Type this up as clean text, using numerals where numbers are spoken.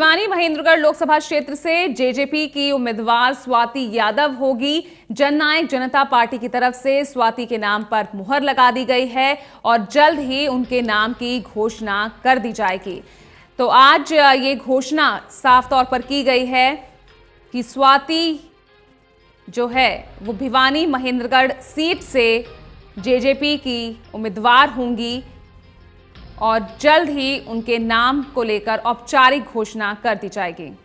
भिवानी महेंद्रगढ़ लोकसभा क्षेत्र से जेजेपी की उम्मीदवार स्वाति यादव होगी। जननायक जनता पार्टी की तरफ से स्वाति के नाम पर मुहर लगा दी गई है और जल्द ही उनके नाम की घोषणा कर दी जाएगी। तो आज ये घोषणा साफ तौर पर की गई है कि स्वाति जो है वो भिवानी महेंद्रगढ़ सीट से जेजेपी की उम्मीदवार होंगी और जल्द ही उनके नाम को लेकर औपचारिक घोषणा कर दी जाएगी।